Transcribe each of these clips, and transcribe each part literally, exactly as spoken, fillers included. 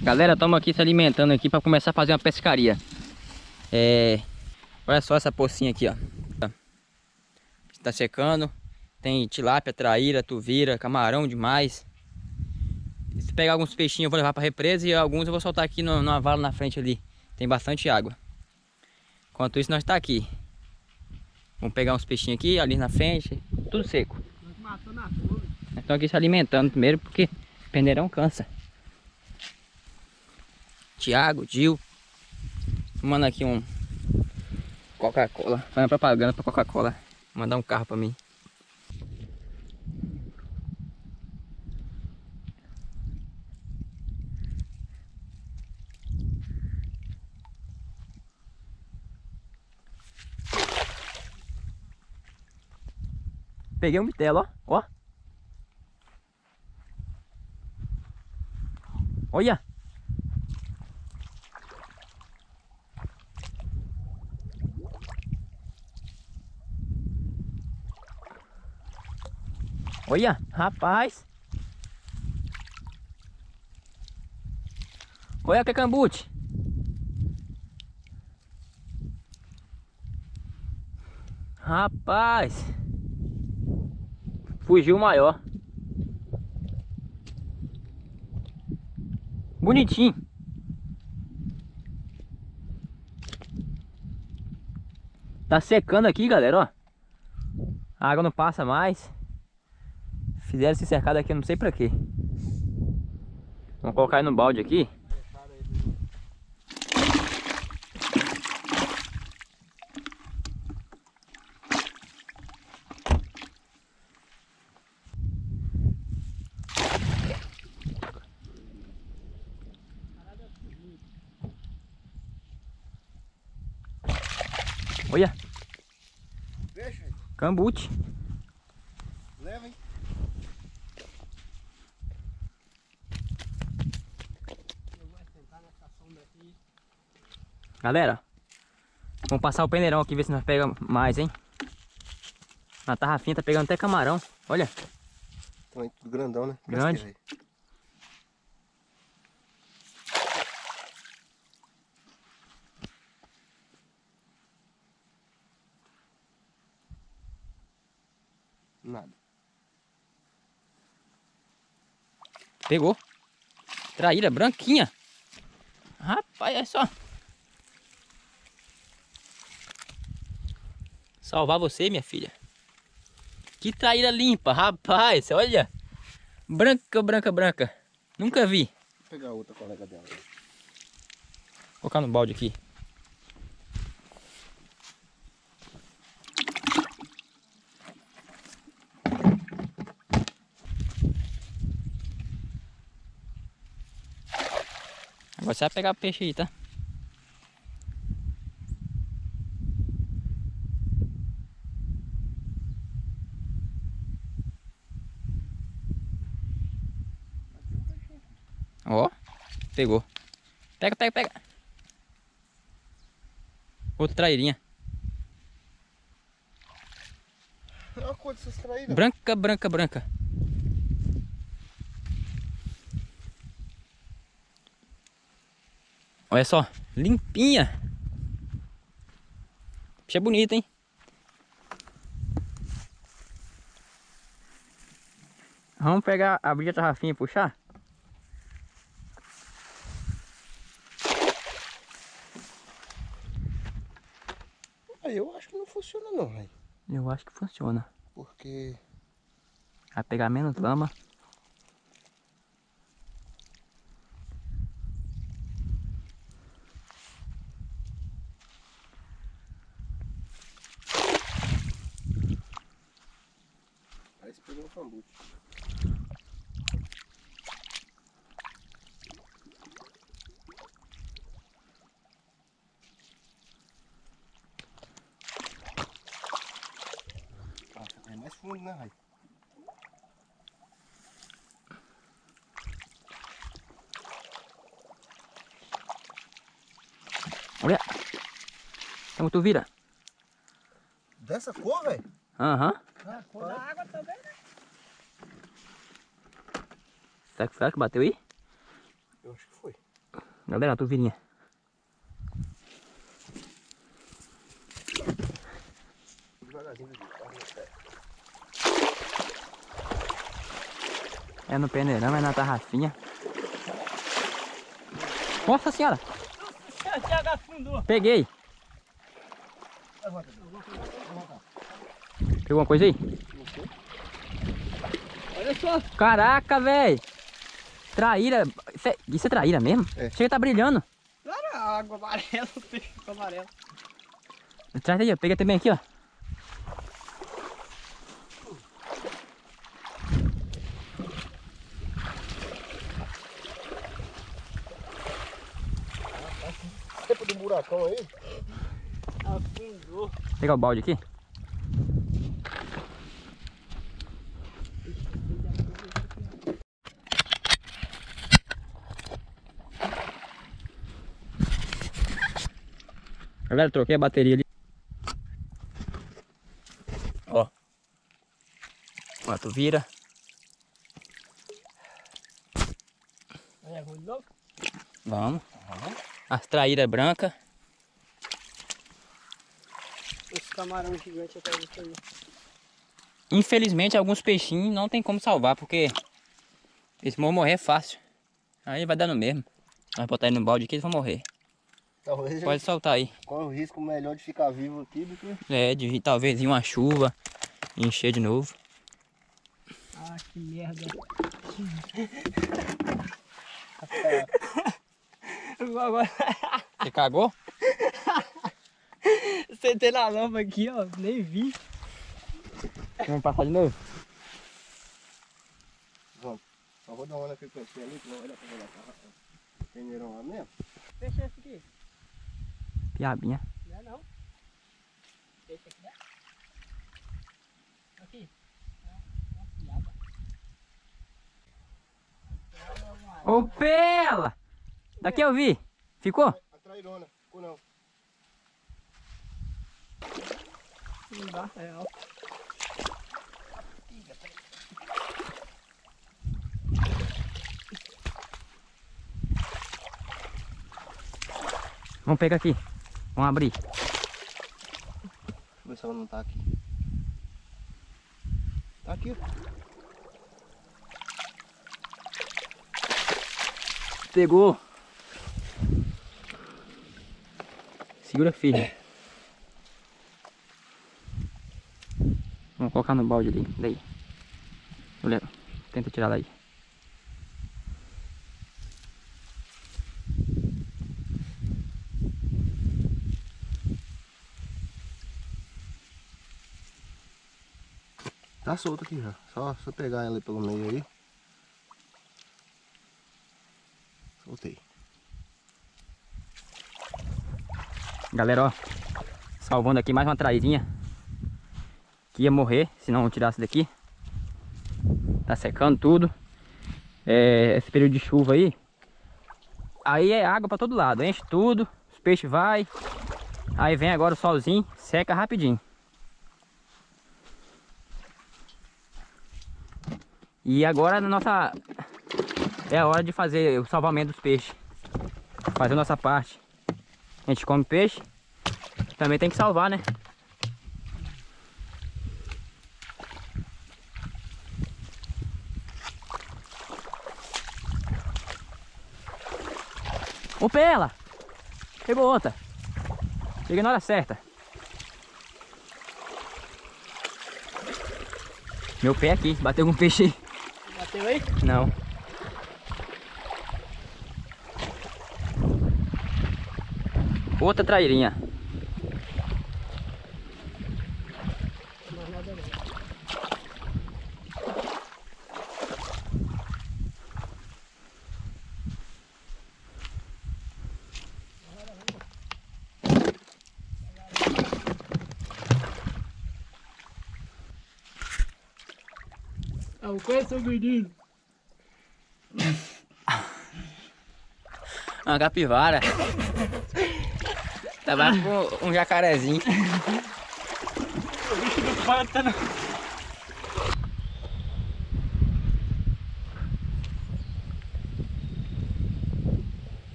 Galera, estamos aqui se alimentando aqui para começar a fazer uma pescaria. É... Olha só essa pocinha aqui, ó. Está secando. Tem tilápia, traíra, tuvira, camarão demais. Se pegar alguns peixinhos eu vou levar para a represa e alguns eu vou soltar aqui no, numa vala na frente ali. Tem bastante água. Enquanto isso nós está aqui. Vamos pegar uns peixinhos aqui, ali na frente. Tudo seco. Nós estamos aqui se alimentando primeiro porque o peneirão cansa. Thiago, Gil. Manda aqui um Coca-Cola. Faz uma propaganda pra Coca-Cola. Mandar um carro pra mim. Peguei um bitelo, ó. Ó. Olha. Olha, rapaz. Olha que cambute. Rapaz. Fugiu o maior. Bonitinho. Tá secando aqui, galera, ó. A água não passa mais. Fizeram esse cercado aqui, eu não sei pra quê. Vamos colocar aí no balde aqui. Olha. Peixe aí. Cambute. Leva, hein? Eu vou sentar nessa sombra aqui. Galera, vamos passar o peneirão aqui, ver se nós pegamos mais, hein? A tarrafinha tá pegando até camarão. Olha. Tamanho tudo grandão, né? Grande. Gostei, nada. Pegou. Traíra branquinha. Rapaz, é só. Salvar você, minha filha. Que traíra limpa, rapaz. Olha. Branca, branca, branca. Nunca vi. Vou pegar outra colega dela. Vou colocar no balde aqui. Agora você vai pegar peixe aí, tá? Ó, pegou. Pega, pega, pega. Outra trairinha. Olha a cor dessas traíras. Branca, branca, branca. Olha só, limpinha. Peixe é bonito, hein? Vamos pegar, abrir a tarrafinha e puxar? Aí eu acho que não funciona não, velho. Eu acho que funciona. Porque... Vai pegar menos lama. Aí você pegou um cambute. Ah, é mais fundo, né, Rai? Olha. Tem muito vira. Dessa cor, velho? Aham. Ah, a cor da água também, né? Será que foi ela que bateu aí? Eu acho que foi. Galera, a tuvirinha. É no peneirão, é na tarrafinha. Nossa senhora! Nossa senhora, afundou. Peguei! Pegou alguma coisa aí? Olha só. Caraca, velho! Traíra. Isso é, isso é traíra mesmo? É. Chega, tá brilhando. Claro, a água amarela, o peixe amarelo. Traz aí, ó. Pega também aqui, ó. Tempo do buracão aí. Afundou. Vou pegar o balde aqui. Galera, troquei a bateria ali. Ó. Ó, tu vira. É ruim de novo? Vamos. As traíras brancas. Esse camarão gigante até isso aí. Infelizmente, alguns peixinhos não tem como salvar, porque eles vão morrer fácil. Aí vai dar no mesmo. Vai botar ele no balde aqui, eles vão morrer. Talvez Pode soltar aí. corre o risco melhor de ficar vivo aqui do que... É, de vir, talvez ir uma chuva e encher de novo. Ah, que merda. Agora... Você cagou? Sentei na lama aqui, ó. Nem vi. Vamos passar de novo? Vamos. Só vou dar uma olhada aqui com você ali, que não olha pra olhar pra peneirão lá mesmo. Fecha esse aqui. Piabinha. Não é não. Fecha aqui, né? Aqui. Ô, Pela! Daqui eu vi. Ficou? A trairona, ficou não. Não dá, é alto. Vamos pegar aqui. Vamos abrir. Deixa eu ver se ela não tá aqui. Tá aqui. Pegou. Segura firme. Vamos colocar no balde ali. Daí. Olha, tenta tirar daí. Tá solto aqui já. Só, só pegar ela pelo meio aí. Soltei. Galera, ó. Salvando aqui mais uma traizinha. Que ia morrer se não tirasse daqui. Tá secando tudo. É, esse período de chuva aí. Aí é água pra todo lado. Enche tudo. Os peixes vai. Aí vem agora o solzinho. Seca rapidinho. E agora na nossa... é a hora de fazer o salvamento dos peixes. Fazer a nossa parte. A gente come peixe. Também tem que salvar, né? Ô, Pela! Pegou outra. Cheguei na hora certa. Meu pé aqui, bateu com um peixe aí. Bateu aí? Não. Outra trairinha. Não, nada não. Alcança o menino. Uma capivara. Tava com um jacarezinho. O bicho do pântano.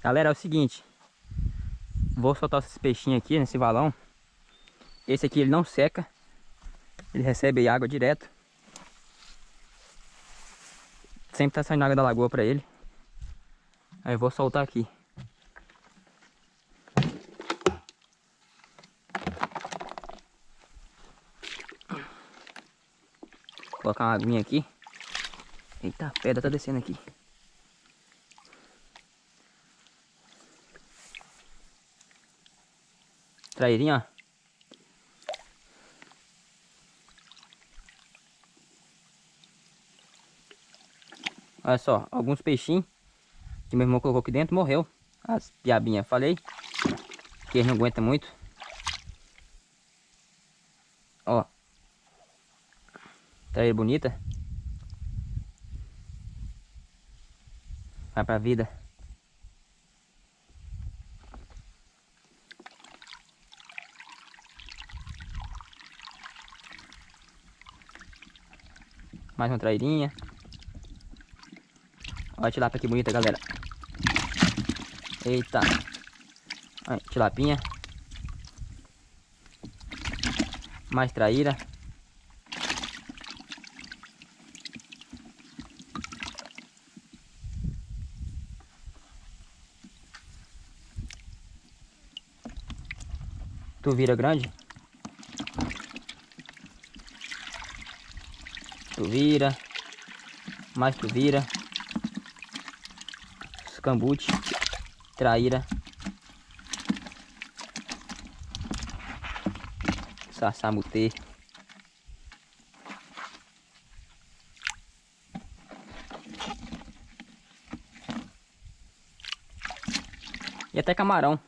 Galera, é o seguinte. Vou soltar esses peixinhos aqui nesse valão. Esse aqui ele não seca. Ele recebe água direto. Sempre tá saindo água da lagoa pra ele. Aí eu vou soltar aqui. Vou colocar uma aguinha aqui. Eita, a pedra tá descendo aqui. Trairinha, ó. Olha só, alguns peixinhos que meu irmão colocou aqui dentro morreu. As piabinhas, falei que eles não aguentam muito. Ó, traíra bonita. Vai pra vida. Mais uma trairinha. Olha a tilápia que bonita, galera. Eita. Olha, tilapinha. Mais traíra. Tuvira grande. Tuvira. Mais tuvira. Cambute, traíra, sassamutê, e até camarão.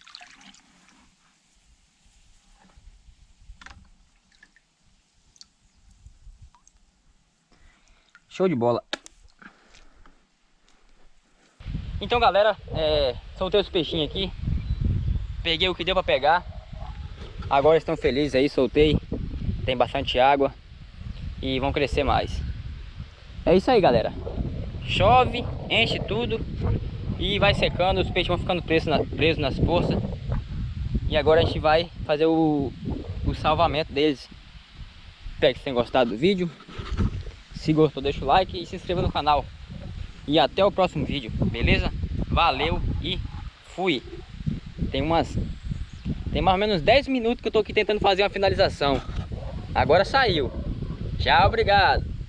Show de bola. Então, galera, é, soltei os peixinhos aqui. Peguei o que deu pra pegar. Agora estão felizes aí, soltei. Tem bastante água. E vão crescer mais. É isso aí, galera. Chove, enche tudo. E vai secando, os peixes vão ficando presos, na, presos nas poças. E agora a gente vai fazer o, o salvamento deles. Espero que vocês tenham gostado do vídeo. Se gostou, deixa o like e se inscreva no canal. E até o próximo vídeo, beleza? Valeu e fui. Tem umas... Tem mais ou menos dez minutos que eu tô aqui tentando fazer uma finalização. Agora saiu. Tchau, obrigado.